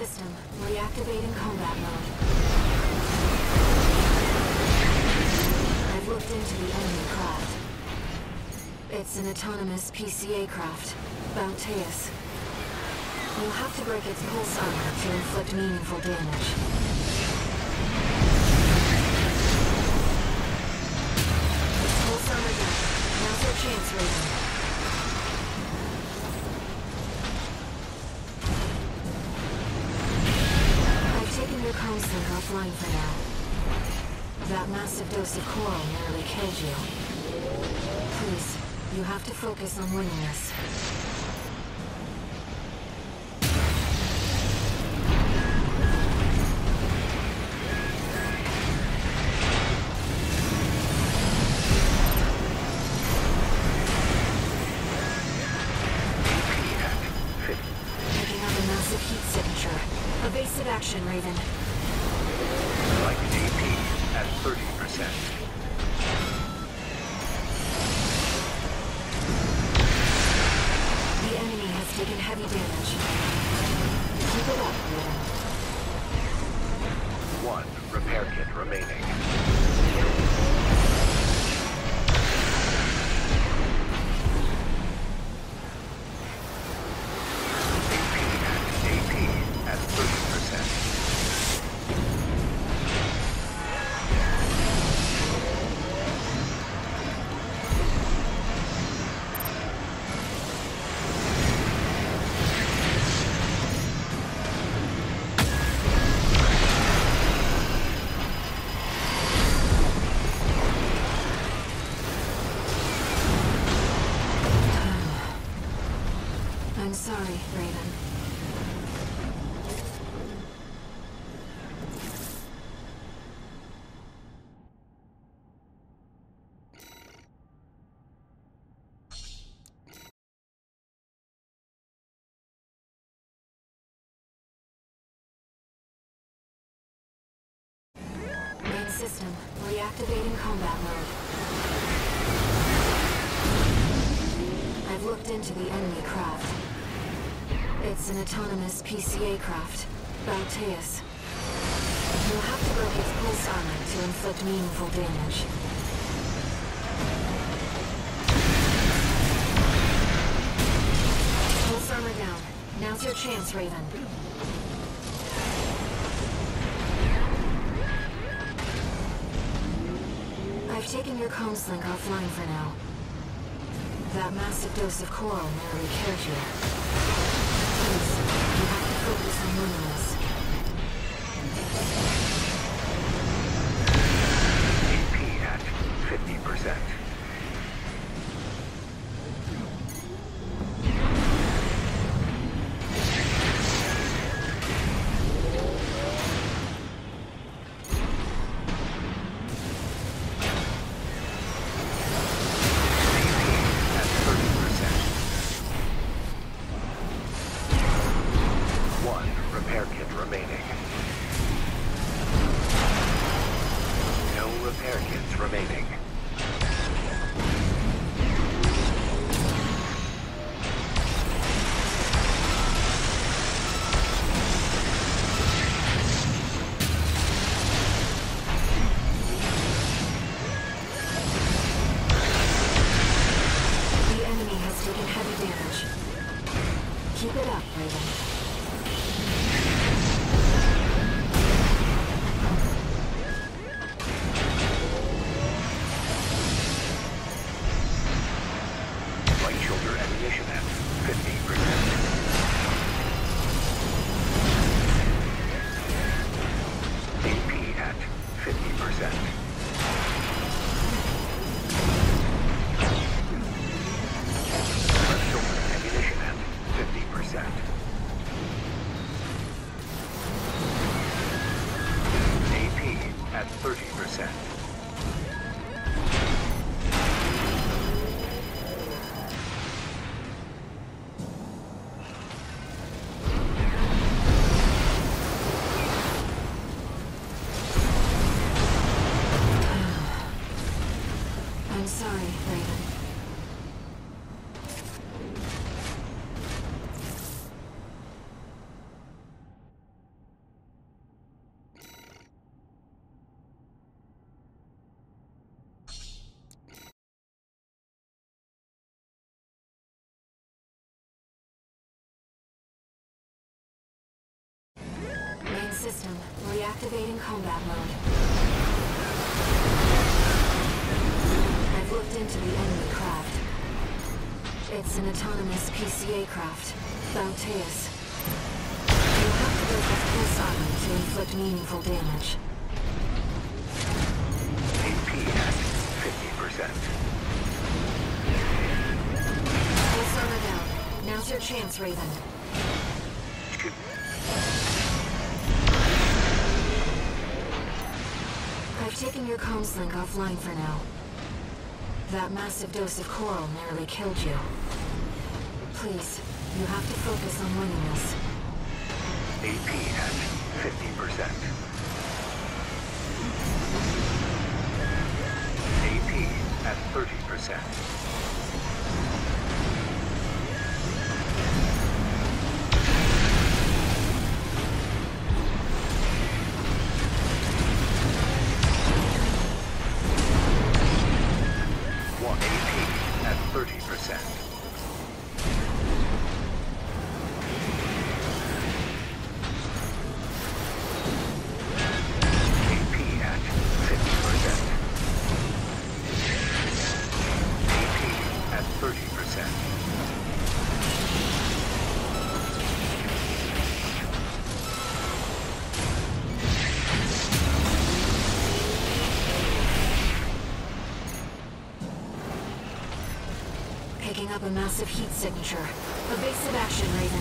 system. Reactivating combat mode. I've looked into the enemy craft. It's an autonomous PCA craft, Bounteus. You'll have to break its pulse armor to inflict meaningful damage. Its pulse armor down. Now's your chance, Raven. I've taken your comms link offline for now. That massive dose of coral nearly killed you. Please, you have to focus on winning this. Picking up a massive heat signature. Evasive action, Raven. Like AP at 30%. The enemy has taken heavy damage. Keep it up, Raven. One repair kit remaining. AP at 30%. I'm sorry, Raven. Main system, reactivating combat mode. I've looked into the enemy craft. It's an autonomous PCA craft, Bounteus. You'll have to break its pulse armor to inflict meaningful damage. Pulse armor down. Now's your chance, Raven. I've taken your comms link offline for now. That massive dose of coral nearly killed you. Please, you have to focus on winning this. AP at 50%. Repair kit remaining. No repair kits remaining. The enemy has taken heavy damage. Keep it up, Raven. Light shoulder ammunition at 50%. AP at 50%. Left shoulder ammunition at 50%. system, reactivating combat mode. I've looked into the enemy craft. It's an autonomous PCA craft, Bounteus. You'll have to break its pulse armor to inflict meaningful damage. AP at 50%. Pulse armor down. Now's your chance, Raven. Two. I've taken your comms link offline for now. That massive dose of coral nearly killed you. Please, you have to focus on winning this. AP at 50%. AP at 30%. AP at 30%. AP at 50%. AP at 30%. Picking up a massive heat signature. Evasive action, Raven.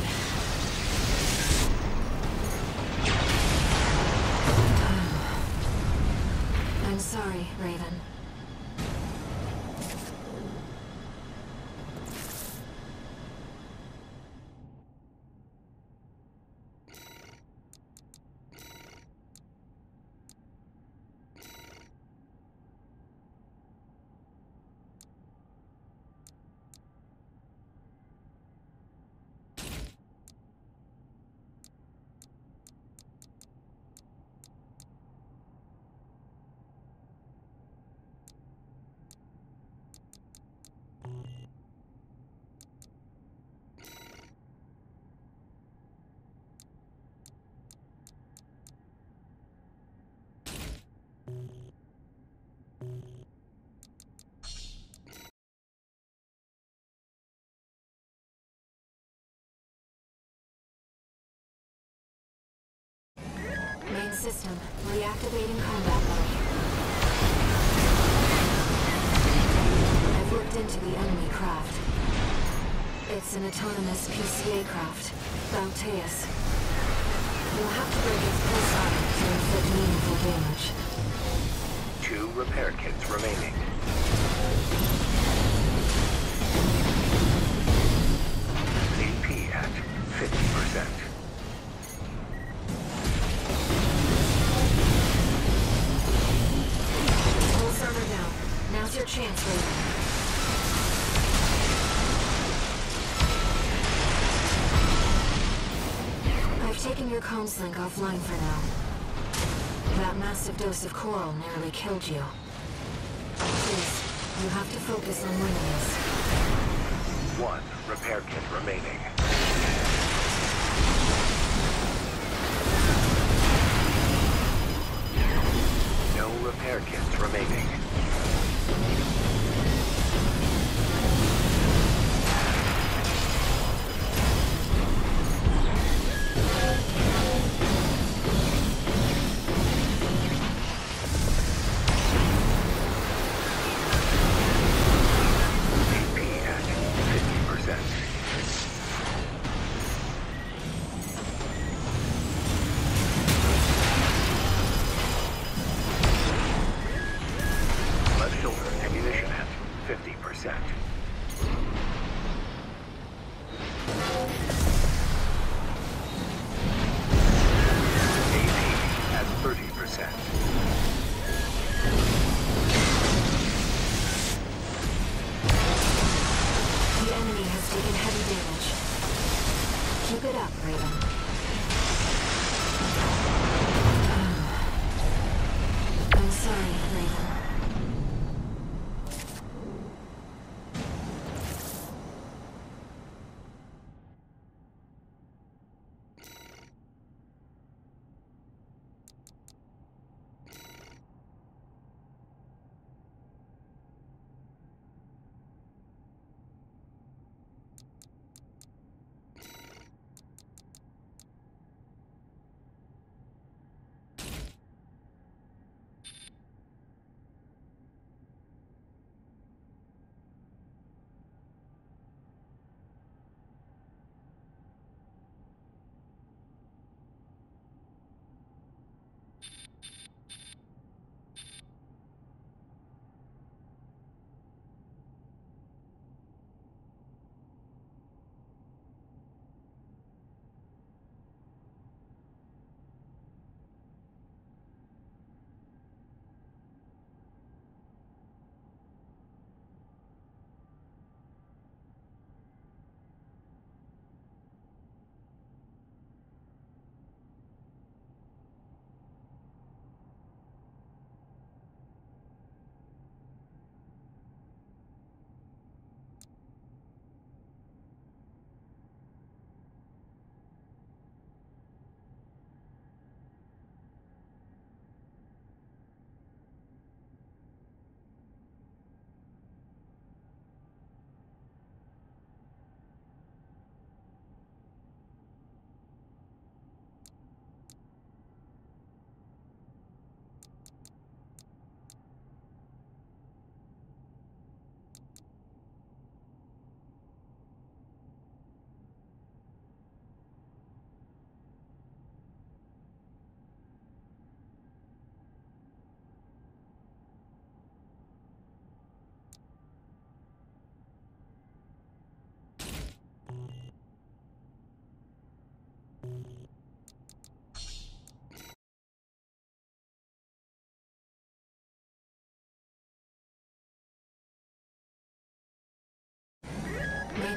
I'm sorry, Raven. Main system, reactivating combat mode. I've looked into the enemy craft. It's an autonomous PCA craft, Bounteus. You'll have to break its pulse armor to inflict meaningful damage. 2 repair kits remaining. AP at 50%. Pulse armor down. Now's your chance, Raven. I've taken your comms link offline for now. That massive dose of coral nearly killed you. Please, you have to focus on winning this. 1 repair kit remaining. No repair kits remaining. AP at 50%. Left shoulder ammunition at 50%. AP at 30%. The enemy has taken heavy damage. Keep it up, Raven. I'm sorry, Raven.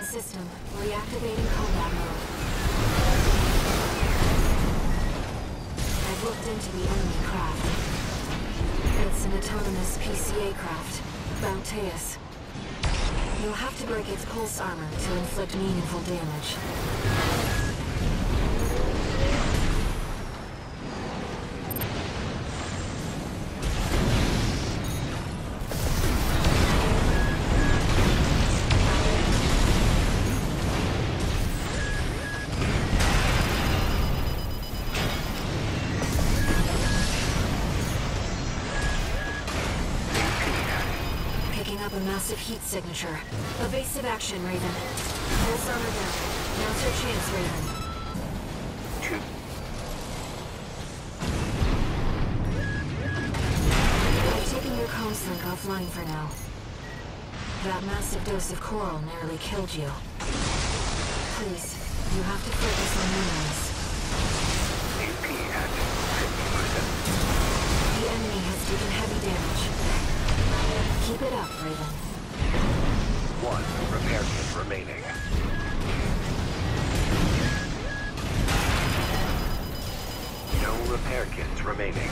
system, reactivating combat mode. I've looked into the enemy craft. It's an autonomous PCA craft, Bounteus. You'll have to break its pulse armor to inflict meaningful damage. Up a massive heat signature. Evasive action, Raven. Pulse armor down. Now's your chance, Raven. I've taken your comms link offline for now. That massive dose of coral nearly killed you. Please, you have to focus on memories. AP at 50%. The enemy has taken heavy damage. Keep it up, Raven. 1 repair kit remaining. No repair kits remaining.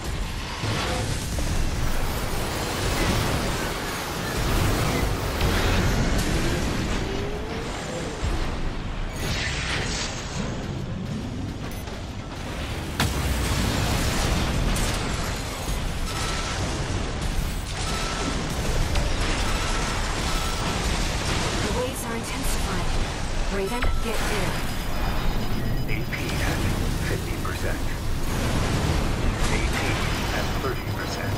Raven, get clear. AP at 50%. AP at 30%.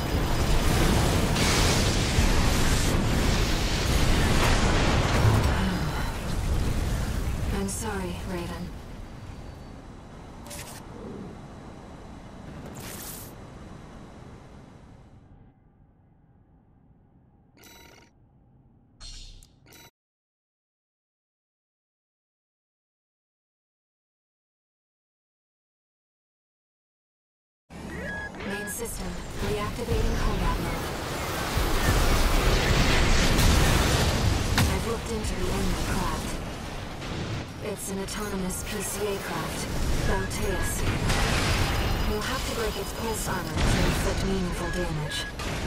I'm sorry, Raven. Main system, reactivating combat mode. I've looked into the enemy craft. It's an autonomous PCA craft, Bounteus. You'll have to break its pulse armor to inflict meaningful damage.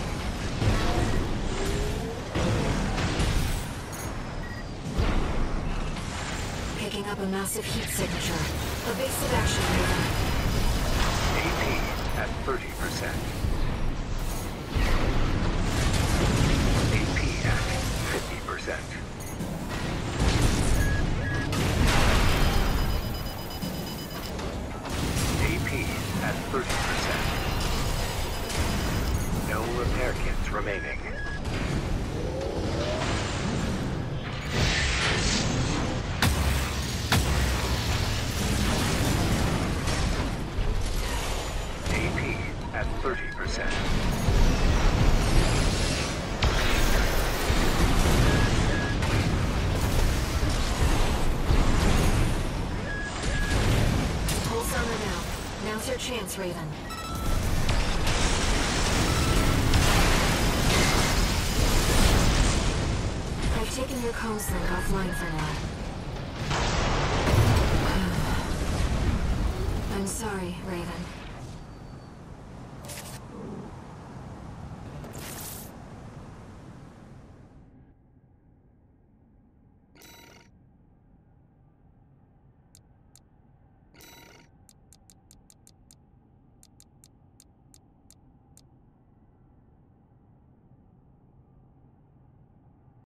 Picking up a massive heat signature. Evasive action, Raven. AP at 30%. AP at 50%. AP at 30%. No repair kits remaining. AP at 30%. Pulse armor now. Now's your chance, Raven. I've taken your comms link offline for now. I'm sorry, Raven.